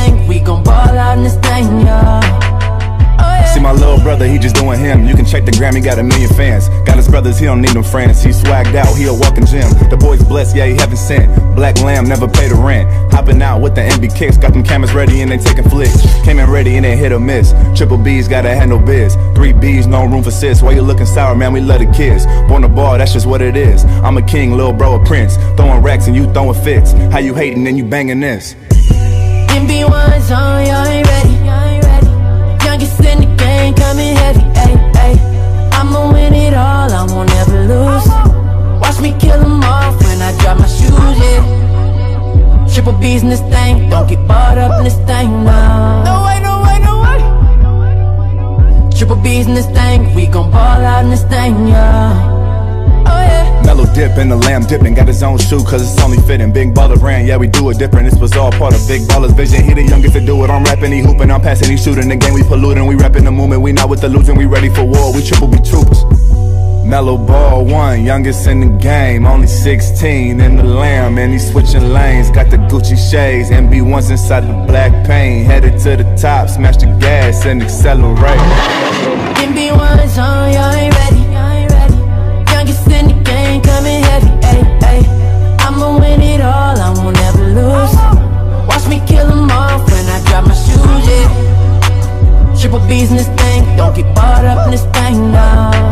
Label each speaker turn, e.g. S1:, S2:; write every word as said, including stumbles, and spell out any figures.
S1: thing, we gon' ball out in this thing, yeah.
S2: See my little brother, he just doing him. You can check the gram, he got a million fans. Got his brothers, he don't need them friends. He swagged out, he a walking gym. The boy's blessed, yeah, he heaven sent. Black lamb, never pay the rent. Hopping out with the N B kicks. Got them cameras ready and they taking flicks. Came in ready and they hit or miss. Triple B's gotta handle biz. Three B's, no room for sis. Why you looking sour, man, we love the kids. Born to ball, that's just what it is. I'm a king, little bro a prince. Throwing racks and you throwing fits. How you hating and you banging this?
S1: M B one's on, y'all ain't ready. Youngest in the game, coming heavy, ayy, ayy. I'ma win it all, I won't ever lose. Watch me kill them off when I drop my shoes, yeah. Triple B's in this thing, don't get bought up in this thing, no. No way, no way, no way. Triple B's in this thing, we gon' ball out in this thing, yeah. Oh yeah.
S2: Mellow dip in the lamb dipping, got his own shoe cause it's only fitting. Big baller ran, yeah we do it different. This was all part of Big Baller's vision. He the youngest to do it, I'm rapping, he hooping, I'm passing, he shooting. The game we polluting, we rapping the movement. We not with the losing, we ready for war, we triple B troops. Mellow ball one, youngest in the game, only sixteen in the lamb, and he's switching lanes. Got the Gucci shades, M B one's inside the black paint. Headed to the top, smash the gas and accelerate.
S1: M B one's on, y'all ain't ready. Youngest in the game, coming heavy, ayy, ayy. I'ma win it all, I won't ever lose. Watch me kill them off when I drop my shoes, yeah. Triple B's in this thing, don't get bought up in this thing, no.